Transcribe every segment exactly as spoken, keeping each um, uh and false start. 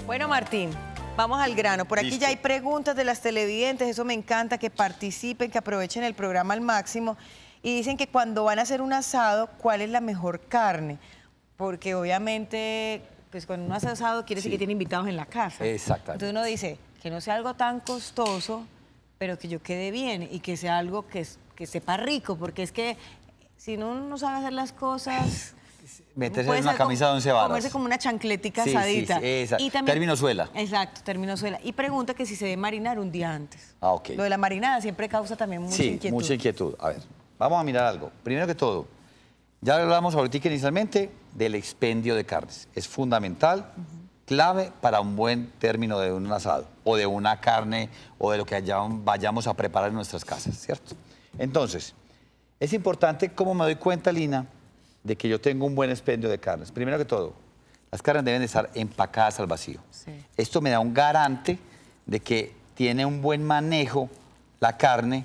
Bueno, Martín, vamos al grano. Por aquí Listo. ya hay preguntas de las televidentes, eso me encanta, que participen, que aprovechen el programa al máximo. Y dicen que cuando van a hacer un asado, ¿cuál es la mejor carne? Porque obviamente, pues cuando uno hace asado quiere decir Sí. que tiene invitados en la casa. Exactamente. Entonces uno dice, que no sea algo tan costoso, pero que yo quede bien y que sea algo que, que sepa rico, porque es que si no uno no sabe hacer las cosas... Meterse puede en una ser camisa de once varas. Comerse como una chancletica Sí, sí, asadita. sí, exacto. Y también, Término suela. Exacto, término suela. Y pregunta que si se debe marinar un día antes. Ah, ok. Lo de la marinada siempre causa también mucha Sí, inquietud. mucha inquietud. A ver, vamos a mirar algo. Primero que todo, ya hablamos ahorita inicialmente del expendio de carnes. Es fundamental, uh-huh. clave para un buen término de un asado, o de una carne, o de lo que allá vayamos a preparar en nuestras casas, ¿cierto? Entonces, es importante cómo me doy cuenta, Lina, de que yo tengo un buen expendio de carnes. Primero que todo, las carnes deben de estar empacadas al vacío. Sí. Esto me da un garante de que tiene un buen manejo la carne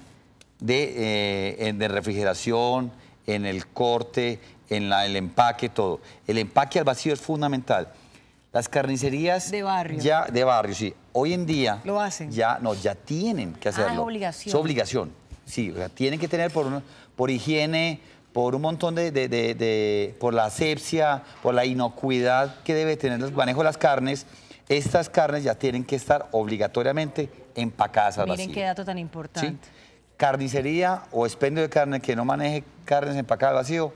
de, eh, de refrigeración, en el corte, en la, el empaque, todo. El empaque al vacío es fundamental. Las carnicerías... De barrio. Ya, de barrio, sí. Hoy en día... Lo hacen. Ya, no, ya tienen que hacerlo. Ah, es obligación. Es obligación, sí. O sea, tienen que tener por, por higiene... por un montón de, de, de, de, por la asepsia, por la inocuidad que debe tener el manejo de las carnes, estas carnes ya tienen que estar obligatoriamente empacadas al vacío. Miren qué dato tan importante. ¿Sí? Carnicería o expendio de carne que no maneje carnes empacadas al vacío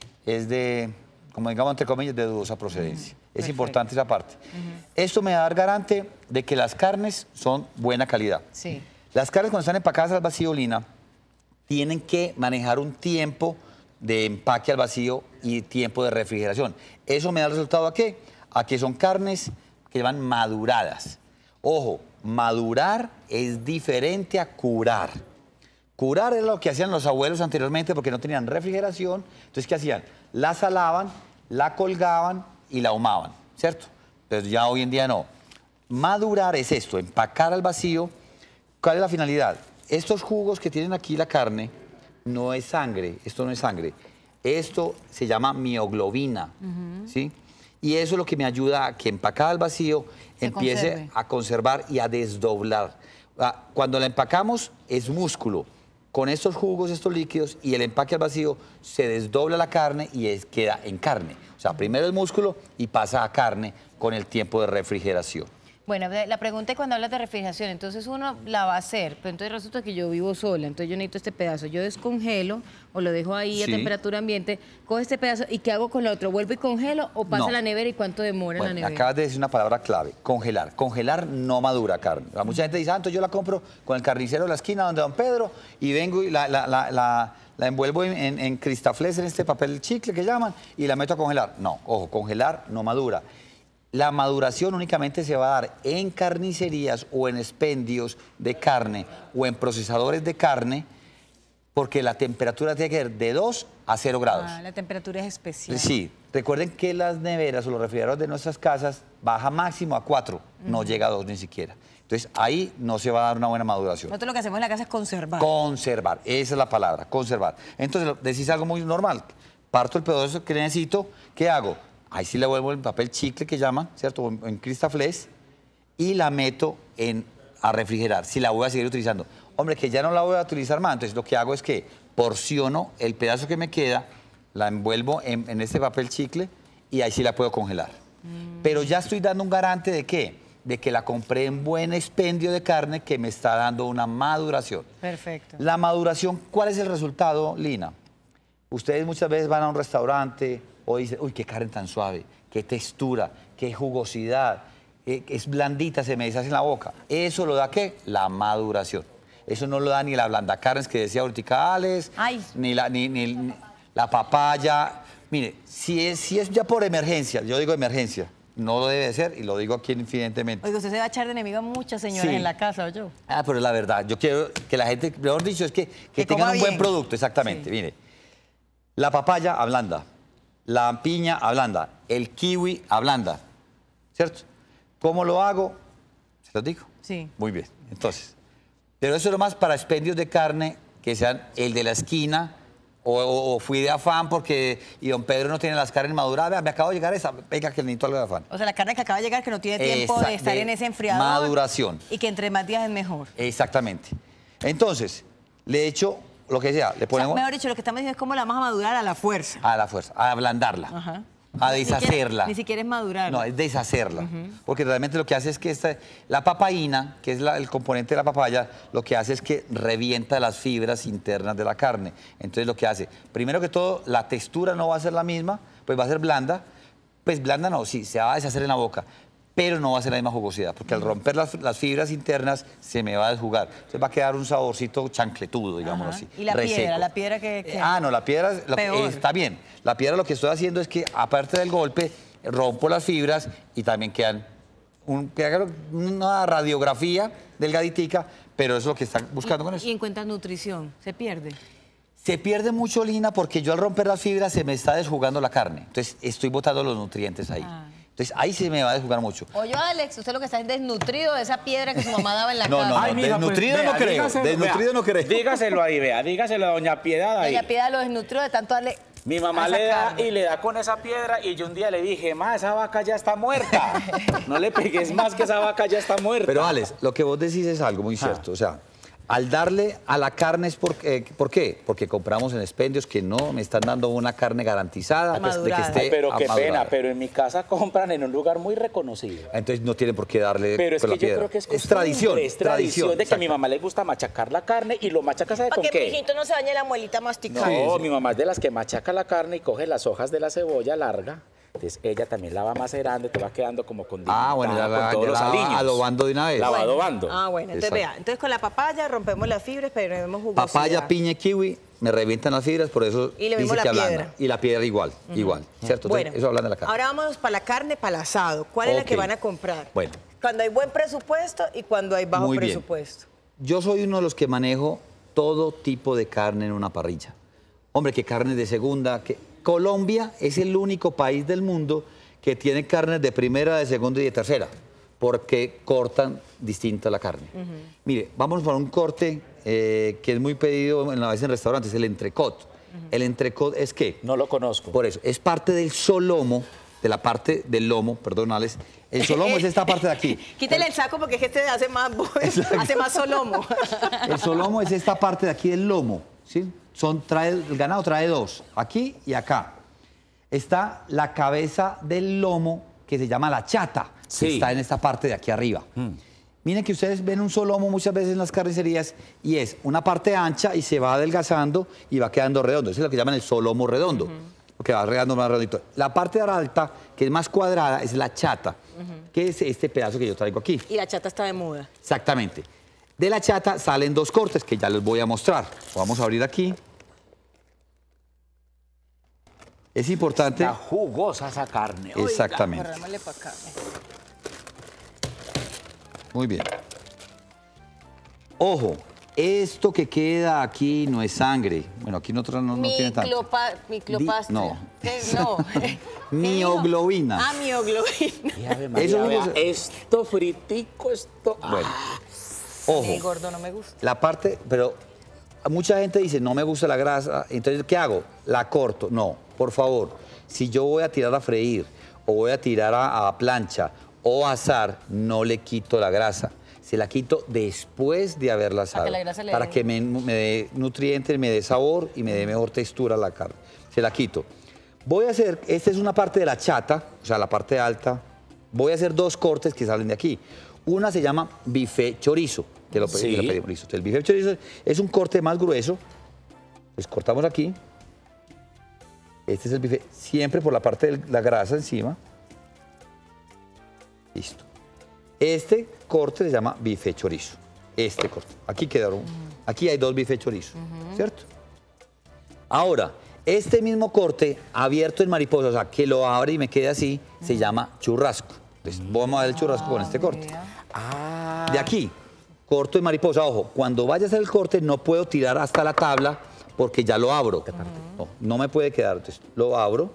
es de, como digamos entre comillas, de dudosa procedencia. Uh-huh. Es Perfecto. Importante esa parte. Uh-huh. Esto me da garante de que las carnes son buena calidad. Sí. Las carnes cuando están empacadas al vacío, Lina, tienen que manejar un tiempo de empaque al vacío y tiempo de refrigeración. ¿Eso me da el resultado a qué? A que son carnes que van maduradas. Ojo, madurar es diferente a curar. Curar es lo que hacían los abuelos anteriormente porque no tenían refrigeración. Entonces, ¿qué hacían? La salaban, la colgaban y la ahumaban, ¿cierto? Pero ya hoy en día no. Madurar es esto, empacar al vacío. ¿Cuál es la finalidad? Estos jugos que tienen aquí la carne no es sangre, esto no es sangre. Esto se llama mioglobina, uh-huh. ¿sí? Y eso es lo que me ayuda a que empacada al vacío se empiece conserve. A conservar y a desdoblar. Cuando la empacamos es músculo. Con estos jugos, estos líquidos y el empaque al vacío se desdobla la carne y es, queda en carne. O sea, primero el músculo y pasa a carne con el tiempo de refrigeración. Bueno, la pregunta es cuando hablas de refrigeración, entonces uno la va a hacer, pero entonces resulta que yo vivo sola, entonces yo necesito este pedazo, yo descongelo o lo dejo ahí sí. a temperatura ambiente, cojo este pedazo y ¿qué hago con lo otro? ¿Vuelvo y congelo o pasa no. a la nevera y cuánto demora bueno, en la nevera? Acabas de decir una palabra clave, congelar. Congelar no madura carne. Mucha gente dice, ah, entonces yo la compro con el carnicero de la esquina donde don Pedro y vengo y la, la, la, la, la envuelvo en, en, en cristaflés, en este papel chicle que llaman, y la meto a congelar. No, ojo, congelar no madura. La maduración únicamente se va a dar en carnicerías o en expendios de carne o en procesadores de carne porque la temperatura tiene que ser de dos a cero grados. Ah, la temperatura es especial. Sí, recuerden que las neveras o los refrigeradores de nuestras casas baja máximo a cuatro, uh-huh. no llega a dos ni siquiera. Entonces ahí no se va a dar una buena maduración. Nosotros lo que hacemos en la casa es conservar. Conservar, esa es la palabra, conservar. Entonces decís algo muy normal, parto el pedazo que necesito, ¿qué hago? Ahí sí le vuelvo el papel chicle que llaman, ¿cierto? En cristaflés y la meto en, a refrigerar, si la voy a seguir utilizando. Hombre, que ya no la voy a utilizar más, entonces lo que hago es que porciono el pedazo que me queda, la envuelvo en, en este papel chicle y ahí sí la puedo congelar. Mm. Pero ya estoy dando un garante de ¿qué? De que la compré en buen expendio de carne que me está dando una maduración. Perfecto. La maduración, ¿cuál es el resultado, Lina? Ustedes muchas veces van a un restaurante o dicen, uy, qué carne tan suave, qué textura, qué jugosidad, eh, es blandita, se me deshace en la boca. ¿Eso lo da qué? La maduración. Eso no lo da ni la blandacarnes que decía Horticales, ni la, ni, ni, ni la papaya. Mire, si es, si es ya por emergencia, yo digo emergencia, no lo debe de ser y lo digo aquí infidentemente. Oiga, usted se va a echar de enemigo a muchas señoras sí. en la casa, ¿o yo? Ah, pero es la verdad. Yo quiero que la gente, mejor dicho, es que, que, que tengan un bien. buen producto, exactamente. Sí. Mire, la papaya ablanda. La piña ablanda, el kiwi ablanda, ¿cierto? ¿Cómo lo hago? ¿Se lo digo? Sí. Muy bien, entonces. Pero eso es lo más para expendios de carne que sean el de la esquina O, o, o fui de afán porque y don Pedro no tiene las carnes maduradas. Vea, me acabo de llegar esa, venga que necesito algo de afán. O sea, la carne que acaba de llegar que no tiene tiempo Esa- de estar de en ese enfriador. maduración. Y que entre más días es mejor. Exactamente. Entonces, le echo lo que sea, le O sea, ponemos mejor dicho, lo que estamos diciendo es cómo la vamos a madurar a la fuerza. a la fuerza, a ablandarla, Ajá. a Ni siquiera- deshacerla. Ni siquiera es madurar. No, es deshacerla. Porque realmente lo que hace es que esta, la papaína, que es la- el componente de la papaya, lo que hace es que revienta las fibras internas de la carne. Entonces lo que hace, primero que todo, la textura no va a ser la misma, pues va a ser blanda. Pues blanda no, sí, se va a deshacer en la boca, pero no va a ser la misma jugosidad, porque al romper las, las fibras internas se me va a desjugar. Entonces va a quedar un saborcito chancletudo, digámoslo Ajá. así. Y la reseco. piedra, la piedra que... que- Eh, Ah, no, la piedra lo que- Peor. está bien. La piedra lo que estoy haciendo es que, aparte del golpe, rompo las fibras y también quedan un- queda una radiografía delgaditica, pero eso es lo que están buscando con eso. Y en cuenta de nutrición, ¿se pierde? Se pierde mucho, Lina, porque yo al romper las fibras se me está desjugando la carne. Entonces estoy botando los nutrientes ahí. Ah. Entonces ahí se me va a desjugar mucho. Oye, Alex, usted lo que está es desnutrido de esa piedra que su mamá daba en la No, casa. no, Ay, no, mija, pues, desnutrido no vea, creo, dígaselo, desnutrido vea, no creo. Dígaselo ahí, vea, dígaselo a doña Piedad ahí. Doña Piedad lo desnutrió de tanto darle... Mi mamá a esa le da carne. y le da con esa piedra y yo un día le dije, ma, esa vaca ya está muerta. No le pegues más que esa vaca ya está muerta. Pero Alex, lo que vos decís es algo muy cierto. O sea, al darle a la carne es porque, ¿por qué? Porque compramos en expendios que no me están dando una carne garantizada de que Madurada. esté Ay, pero qué madurada. pena, pero en mi casa compran en un lugar muy reconocido. Entonces no tienen por qué darle Pero es con que la yo piedra. creo que es, es costumbre, tradición, es tradición de que a mi exacto. mamá le gusta machacar la carne y lo machaca, ¿sabe con Para que qué? mijito no se dañe la muelita masticada. No, mi mamá es de las que machaca la carne y coge las hojas de la cebolla larga. Entonces ella también la va macerando y te va quedando como condimentada Ah, bueno, ya la, con todos ya los la aliños. va adobando de una vez. La va adobando. Ah, bueno, entonces Exacto. vea. Entonces con la papaya rompemos las fibras, pero tenemos jugosidad. Papaya, piña y kiwi me revientan las fibras, por eso Y le dice vemos la que ablanda. piedra. Y la piedra igual, igual, ¿cierto? Entonces, Bueno, eso hablan de la carne. ahora vamos para la carne, para el asado. ¿Cuál es la que Ok. van a comprar? Bueno. Cuando hay buen presupuesto y cuando hay bajo Muy bien. presupuesto. Yo soy uno de los que manejo todo tipo de carne en una parrilla. Hombre, que carne de segunda. Que... Colombia es el único país del mundo que tiene carnes de primera, de segunda y de tercera, porque cortan distinta la carne. Mire, vamos para un corte eh, que es muy pedido en la vez en restaurantes, el entrecot. El entrecot es ¿qué? No lo conozco. Por eso, es parte del solomo, de la parte del lomo, perdonales. El solomo es esta parte de aquí. Quítale el saco porque es que este hace más, hace más solomo. El solomo es esta parte de aquí del lomo, ¿sí? Son, trae, el ganado trae dos, aquí y acá. Está la cabeza del lomo, que se llama la chata, Sí. que está en esta parte de aquí arriba. Miren que ustedes ven un solomo muchas veces en las carnicerías y es una parte ancha y se va adelgazando y va quedando redondo. Eso es lo que llaman el solomo redondo, porque va quedando más redondito. La parte alta, que es más cuadrada, es la chata, que es este pedazo que yo traigo aquí. Y la chata está de moda. Exactamente. De la chata salen dos cortes que ya les voy a mostrar. Vamos a abrir aquí. Es importante. Está jugosa esa carne. oiga. Exactamente. Corrámosle para acá. Muy bien. Ojo, esto que queda aquí no es sangre. Bueno, aquí nosotros no, no tiene tanto. Miclopa, miclopastria. no. ¿Qué? No. ¿Qué dijo? Mioglobina. Ah, mioglobina. Y Ave María, Eso vea, mismo esto fritico, esto... ah. Bueno, Mi ojo, gordo no me gusta. la parte, pero mucha gente dice, no me gusta la grasa, entonces, ¿qué hago? La corto. No, por favor, si yo voy a tirar a freír, o voy a tirar a, a plancha, o a asar, no le quito la grasa. Se la quito después de haberla asado. que la grasa le para dé- que me, me dé nutrientes, me dé sabor y me dé mejor textura a la carne. Se la quito. Voy a hacer, esta es una parte de la chata, o sea, la parte alta. Voy a hacer dos cortes que salen de aquí. Una se llama bife chorizo, que lo, Sí. que lo pedimos, listo. El bife chorizo es un corte más grueso. Pues cortamos aquí. Este es el bife, siempre por la parte de la grasa encima. Listo. Este corte se llama bife chorizo. Este corte. Aquí quedaron. Aquí hay dos bife chorizo, ¿cierto? Ahora, este mismo corte abierto en mariposa, o sea, que lo abre y me quede así, se llama churrasco. Entonces, vamos a ver el churrasco con este corte. Ah, De aquí, corto en mariposa. Ojo, cuando vaya a hacer el corte no puedo tirar hasta la tabla porque ya lo abro. No, no me puede quedar. Entonces, lo abro.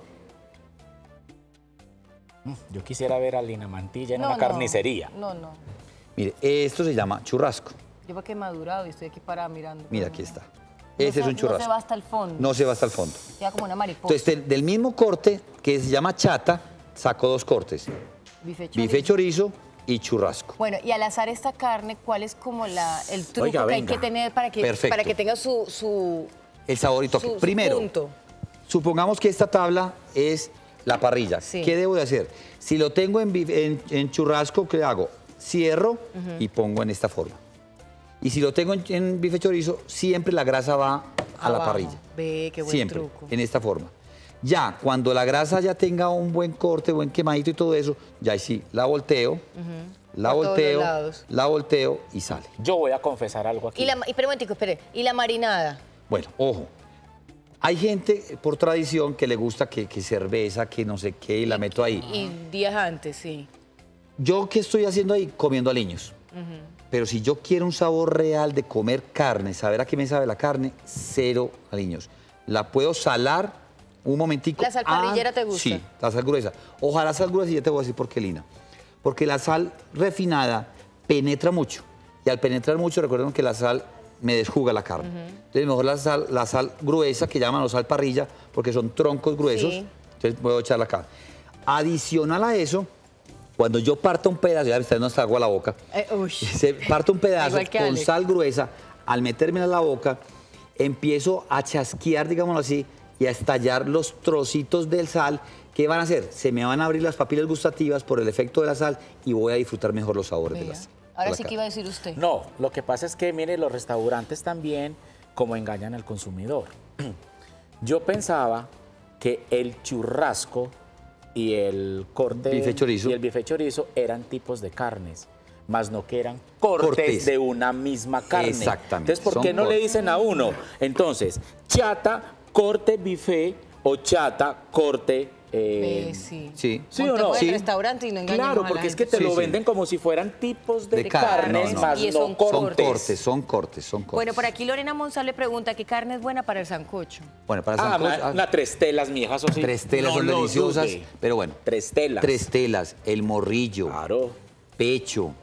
yo quisiera ver a Lina Mantilla en No, una no. carnicería. No, no. Mire, esto se llama churrasco. Yo para que he madurado y estoy aquí parada mirando. Mira, aquí está. Ese no es un churrasco. No se va hasta el fondo. No se va hasta el fondo. Queda como una mariposa. Entonces, del, del mismo corte, que se llama chata, saco dos cortes. Bife chorizo. Bife chorizo y churrasco. Bueno, y al asar esta carne, ¿cuál es como la, el truco Oiga, que hay venga. que tener para que, Perfecto. para que tenga su, su, El sabor y toque. su- su Primero, punto? supongamos que esta tabla es la parrilla. Sí. ¿Qué debo de hacer? Si lo tengo en, bif- en- en churrasco, ¿qué hago? Cierro y pongo en esta forma. Y si lo tengo en, en bife chorizo, siempre la grasa va a la Abajo. parrilla. Ve, qué buen Siempre, truco. en esta forma. Ya, cuando la grasa ya tenga un buen corte, buen quemadito y todo eso, ya ahí sí, la volteo, la Por todos volteo, los lados. la volteo y sale. Yo voy a confesar algo aquí. Y la, y, pero un momentico, espere, ¿y la marinada? Bueno, ojo. Hay gente, por tradición, que le gusta que, que cerveza, que no sé qué, y la meto ahí. Y días antes, sí. Yo, ¿qué estoy haciendo ahí? Comiendo aliños. Pero si yo quiero un sabor real de comer carne, saber a qué me sabe la carne, cero aliños. La puedo salar un momentico. ¿La sal parrillera Ah, te gusta? Sí, la sal gruesa. Ojalá sal gruesa y ya te voy a decir por qué, Lina. Porque la sal refinada penetra mucho. Y al penetrar mucho, recuerden que la sal me desjuga la carne. Entonces, mejor la sal, la sal gruesa, que llaman o sal parrilla, porque son troncos gruesos. Sí. Entonces, puedo echarla acá. Adicional a eso, cuando yo parto un pedazo, ya me está dando hasta agua a la boca, Eh, uy. se parto un pedazo Igual que con Alex. sal gruesa, al metérmela en la boca, empiezo a chasquear, digámoslo así, y a estallar los trocitos del sal. ¿Qué van a hacer? Se me van a abrir las papilas gustativas por el efecto de la sal y voy a disfrutar mejor los sabores de Vea. la sal. Ahora de la sí que carne. iba a decir usted. No, lo que pasa es que, mire, los restaurantes también como engañan al consumidor. Yo pensaba que el churrasco y el corte Bife chorizo. y el bife chorizo eran tipos de carnes, más no que eran cortes, Cortes. de una misma carne. Exactamente, Entonces, ¿por son qué no le cortes. dicen a uno? Entonces, chata, corte, bife o chata, corte... eh, Ve, sí. Sí. ¿Sí o Montemos no? el Sí. restaurante y no engañemos Claro, a la porque es que gente. te Sí, lo sí. venden como si fueran tipos de, De carne, carnes, no, no. más Y no son cortes. Son cortes, son cortes, son cortes. Bueno, por aquí Lorena Monzal le pregunta qué carne es buena para el sancocho. Bueno, para Ah, sancocho, ma- ah, una tres telas, mi hija, eso sí. tres telas no son lo deliciosas, dude. pero bueno. Tres telas. Tres telas, el morrillo, Claro. pecho,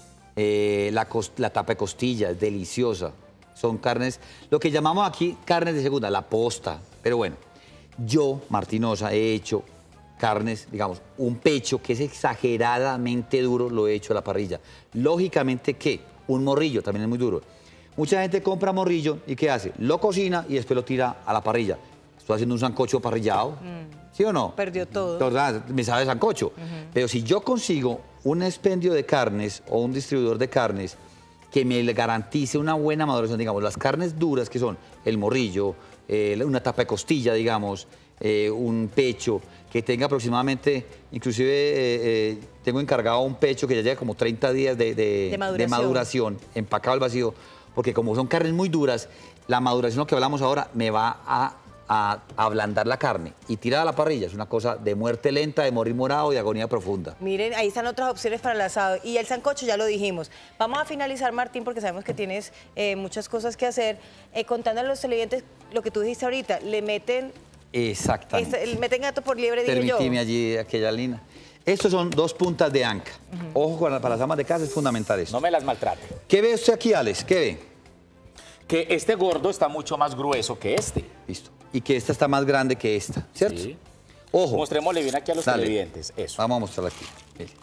eh, la, cos- la tapa de costilla, es deliciosa. Son carnes, lo que llamamos aquí carnes de segunda, la posta. Pero bueno, yo, Martinosa, he hecho carnes, digamos, un pecho que es exageradamente duro, lo he hecho a la parrilla. Lógicamente, ¿qué? Un morrillo también es muy duro. Mucha gente compra morrillo y ¿qué hace? Lo cocina y después lo tira a la parrilla. Estoy haciendo un sancocho parrillado, ¿sí o no? Perdió todo. ¿Verdad? Me sabe sancocho. Pero si yo consigo un expendio de carnes o un distribuidor de carnes que me garantice una buena maduración, digamos, las carnes duras que son el morrillo, eh, una tapa de costilla, digamos, eh, un pecho, que tenga aproximadamente, inclusive eh, eh, tengo encargado un pecho que ya lleva como treinta días de, de- De maduración. de maduración, empacado al vacío, porque como son carnes muy duras, la maduración, lo que hablamos ahora, me va a, a ablandar la carne y tirar a la parrilla. Es una cosa de muerte lenta, de morir morado y de agonía profunda. Miren, ahí están otras opciones para el asado. Y el sancocho ya lo dijimos. Vamos a finalizar, Martín, porque sabemos que tienes eh, muchas cosas que hacer. Eh, contándole a los televidentes lo que tú dijiste ahorita. Le meten, Exactamente. este, le meten gato por liebre, digo yo. Permitime allí aquella línea. Estos son dos puntas de anca. Ojo, con la- para las amas de casa es fundamental esto. No me las maltrate. ¿Qué ve usted aquí, Alex? ¿Qué ve? Que este gordo está mucho más grueso que este. Listo. Y que esta está más grande que esta, ¿cierto? Sí. Ojo. Mostrémosle bien aquí a los Dale. televidentes. Eso. Vamos a mostrarla aquí. Mire.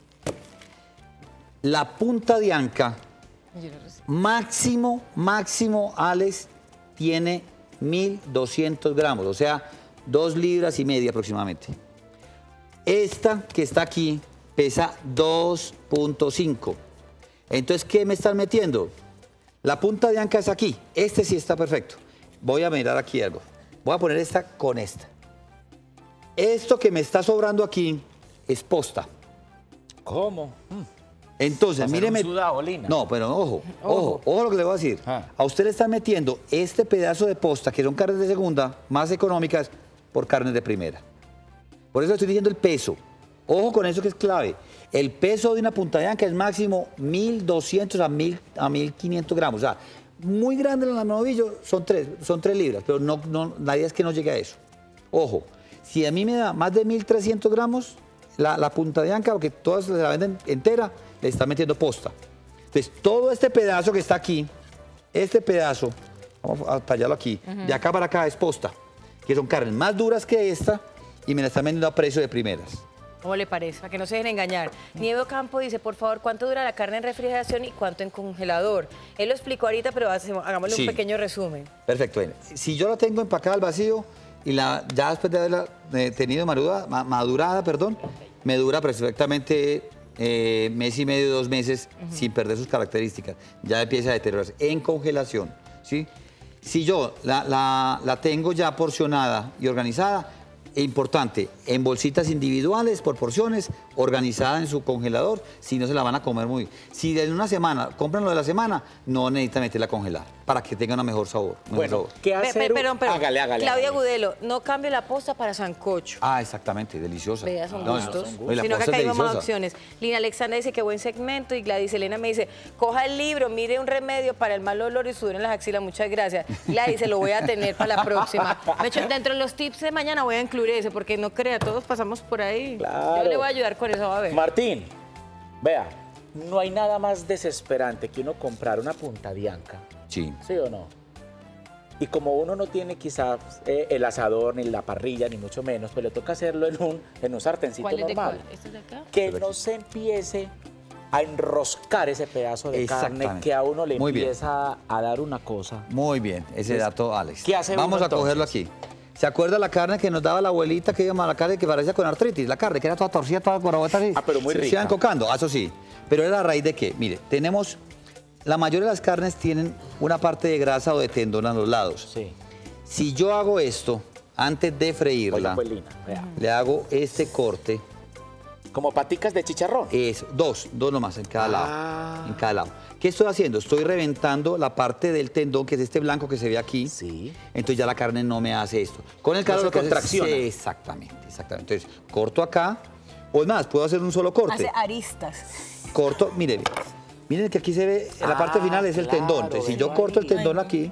La punta de anca, máximo, máximo, Alex, tiene mil doscientos gramos, o sea, dos libras y media aproximadamente. Esta que está aquí pesa dos punto cinco. Entonces, ¿qué me están metiendo? La punta de anca es aquí. Este sí está perfecto. Voy a mirar aquí algo. Voy a poner esta con esta. Esto que me está sobrando aquí es posta. ¿Cómo? Mm. Entonces, Va a ser míreme. un sudado, Lina. No, pero ojo, ojo, ojo lo que le voy a decir. Ah. A usted le están metiendo este pedazo de posta, que son carnes de segunda, más económicas, por carnes de primera. Por eso estoy diciendo el peso. Ojo con eso que es clave. El peso de una punta de anca es máximo mil doscientos a mil quinientos gramos. O sea, muy grande en el novillo son tres, son tres libras, pero no, no, la idea es que no llegue a eso. Ojo, si a mí me da más de mil trescientos gramos, la, la punta de anca, porque todas se la venden entera, le está metiendo posta. Entonces, todo este pedazo que está aquí, este pedazo, Vamos a tallarlo aquí. Uh-huh. De acá para acá es posta, que son carnes más duras que esta y me la están vendiendo a precio de primeras. ¿Cómo le parece? Para que no se dejen engañar. Nieve Ocampo dice, por favor, ¿cuánto dura la carne en refrigeración y cuánto en congelador? Él lo explicó ahorita, pero hacemos, hagámosle sí. un pequeño resumen. Perfecto. Si yo la tengo empacada al vacío y la, ya después de haberla eh, tenido madurada, madurada perdón, me dura perfectamente eh, mes y medio, dos meses, uh-huh. sin perder sus características. Ya empieza a deteriorarse. En congelación, ¿sí? Si yo la, la, la tengo ya porcionada y organizada, importante, en bolsitas individuales, por porciones, organizada en su congelador, si no se la van a comer muy. Si en una semana compran lo de la semana, no necesitan meterla a congelar, para que tenga un mejor sabor. Mejor bueno, sabor. ¿qué hacer? Perdón, perdón. Hágale, hágale. Claudia hágale. Gudelo, no cambie la posta para sancocho. Ah, exactamente, deliciosa. Vea, son no, gustos. son gustos. Sino que acá hay más opciones. Lina Alexandra dice que buen segmento y Gladys Elena me dice, coja el libro, mire un remedio para el mal olor y sudor en las axilas. Muchas gracias. Gladys, se lo voy a tener para la próxima. De hecho, dentro de los tips de mañana voy a incluir ese, porque no crea, todos pasamos por ahí. Claro. Yo le voy a ayudar con eso, a ver. Martín, vea, no hay nada más desesperante que uno comprar una punta dianca. Sí. ¿Sí o no? Y como uno no tiene quizás eh, el asador, ni la parrilla, ni mucho menos, pues le toca hacerlo en un, en un sartencito ¿Cuál es de normal. cuál? ¿Este es de acá? Que no se empiece a enroscar ese pedazo de carne que a uno le Muy empieza bien. a dar una cosa. Muy bien, ese Entonces, dato, Alex. ¿Qué hace Vamos uno, a cogerlo entonces? aquí. ¿Se acuerda la carne que nos daba la abuelita que íbamos a la carne que parecía con artritis? La carne que era toda torcida, toda corabota así. Ah, pero muy se, rica. Se iban cocando, eso sí. Pero era a raíz de qué? Mire, tenemos, la mayoría de las carnes tienen una parte de grasa o de tendón a los lados. Sí. Si yo hago esto, antes de freírla, Oye, pues, Lina, vea. le hago este corte. Como paticas de chicharrón. Es, dos, dos nomás en cada Ah. lado. En cada lado. ¿Qué estoy haciendo? Estoy reventando la parte del tendón, que es este blanco que se ve aquí. Sí. Entonces ya la carne no me hace esto. Con el calor No se lo que hace es- contracciona. sí, exactamente, exactamente. Entonces, corto acá. O es más, puedo hacer un solo corte. Hace aristas. Corto, miren. Miren que aquí se ve, en la parte Ah, final es el claro, tendón. Entonces, si velo yo corto el ahí. tendón aquí,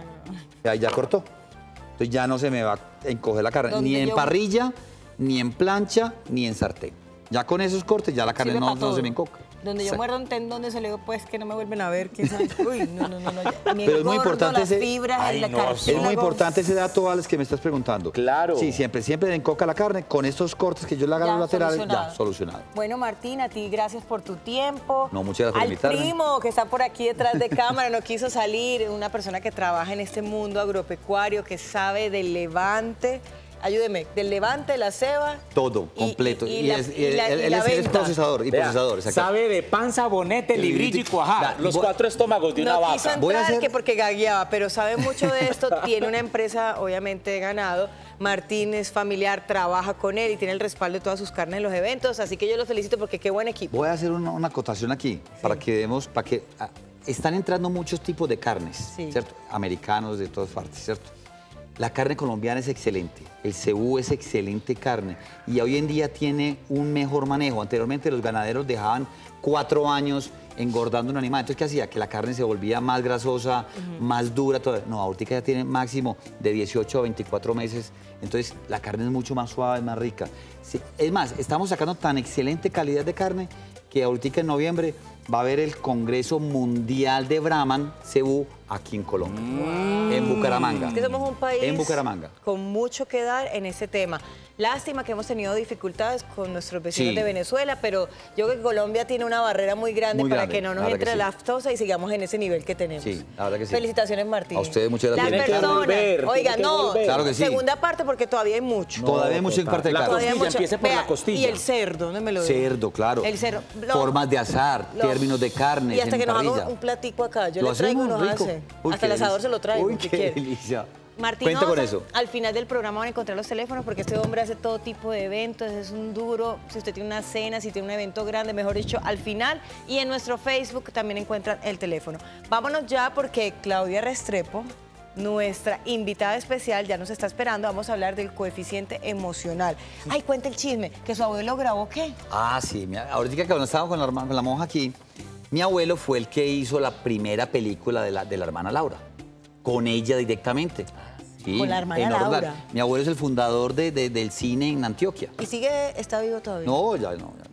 ahí ya cortó. Entonces ya no se me va a encoger la carne. ¿Dónde Ni en yo- parrilla, ni en plancha, ni en sartén. Ya con esos cortes, ya la carne Sirve no, pa' no todo. se me encoca. Donde yo Exacto. muerdo un tendón de eso, le digo, pues, que no me vuelven a ver, quién sabe. Uy, no, no, no. no ya. A mí el Pero es muy gordo, importante las ese- fibras, Ay, la no, cartílago. Es muy importante ese dato, Alex, que me estás preguntando. Claro. Sí, siempre, siempre le encoca la carne. Con estos cortes que yo le haga a Ya, los laterales, solucionado. ya, solucionado. Bueno, Martín, a ti gracias por tu tiempo. No, muchas gracias por Al invitarme. primo que está por aquí detrás de cámara, no quiso salir, una persona que trabaja en este mundo agropecuario, que sabe del levante. Ayúdeme, del levante, de la ceba. Todo, y- completo. Y, Y, y la, es, y la- él, y él la es, él es venta. procesador y Vea, procesador. exacto. sabe de panza, bonete, librillo y cuajada. Da- Los voy- cuatro estómagos de una No vaca. quiso Voy a entrar hacer- que porque gagueaba, pero sabe mucho de esto. Tiene una empresa, obviamente, de ganado. Martín es familiar, trabaja con él y tiene el respaldo de todas sus carnes en los eventos. Así que yo lo felicito porque qué buen equipo. Voy a hacer una, una acotación aquí para que vemos, para que ah, están entrando muchos tipos de carnes, Sí. ¿cierto? Americanos de todas partes, ¿cierto? La carne colombiana es excelente, el cebú es excelente carne y hoy en día tiene un mejor manejo. Anteriormente los ganaderos dejaban cuatro años engordando un animal. Entonces, ¿qué hacía? Que la carne se volvía más grasosa, más dura. Toda. No, ahorita ya tiene máximo de dieciocho a veinticuatro meses. Entonces, la carne es mucho más suave, más rica. Sí, es más, estamos sacando tan excelente calidad de carne que ahorita en noviembre va a haber el Congreso Mundial de Brahman Cebú aquí en Colombia, en Bucaramanga. Es que somos un país En Bucaramanga. con mucho que dar en ese tema. Lástima que hemos tenido dificultades con nuestros vecinos Sí. de Venezuela, pero yo creo que Colombia tiene una barrera muy grande Muy para grande, que no la nos verdad entre que la sí. aftosa y sigamos en ese nivel que tenemos. Sí, la verdad que sí. Felicitaciones, Martín. A ustedes, muchas gracias. Las Tiene que personas, volver, tiene oiga, que no, volver. Claro que sí. segunda parte porque todavía hay mucho. No, Todavía hay mucho en total. parte de La carne. Todavía hay costilla, mucho. empiece por Vea, la costilla. Y el cerdo, ¿dónde me lo digo? Cerdo, claro. El cerdo. Lo- Formas de asar, lo- términos de carne. Y hasta en que nos haga parrilla. un platico acá. Yo Lo le traigo y hacemos nos rico. hace. Uy, Hasta qué el asador delicia. se lo traigo. Uy, si qué quiere. delicia. Martín Cuenta con Osa, eso. al final del programa van a encontrar los teléfonos porque este hombre hace todo tipo de eventos, es un duro, si usted tiene una cena, si tiene un evento grande, mejor dicho, al final. Y en nuestro Facebook también encuentran el teléfono. Vámonos ya porque Claudia Restrepo, nuestra invitada especial, ya nos está esperando. Vamos a hablar del coeficiente emocional. Ay, cuenta el chisme, que su abuelo grabó ¿qué? Ah, sí. mi- Ahorita que cuando estábamos con la, herma- con la monja aquí, mi abuelo fue el que hizo la primera película de la, de la hermana Laura, con ella directamente. Sí, Con la hermana en Orlando. Laura. Mi abuelo es el fundador de- de- del cine en Antioquia. ¿Y sigue, está vivo todavía? No, ya no. ya.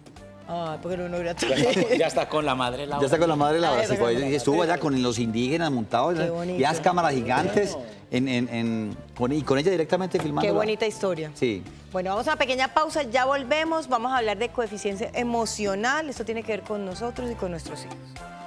Ah, porque no, no era Ya está, ya está con la madre Laura. Ya está con la madre Laura. Ah, Sí, pues, estuvo allá con los indígenas montados. Qué bonito. Y las cámaras gigantes en, en, en- con, y con ella directamente filmando. Qué bonita historia. Sí. Bueno, vamos a una pequeña pausa, ya volvemos. Vamos a hablar de coeficiencia emocional. Esto tiene que ver con nosotros y con nuestros hijos.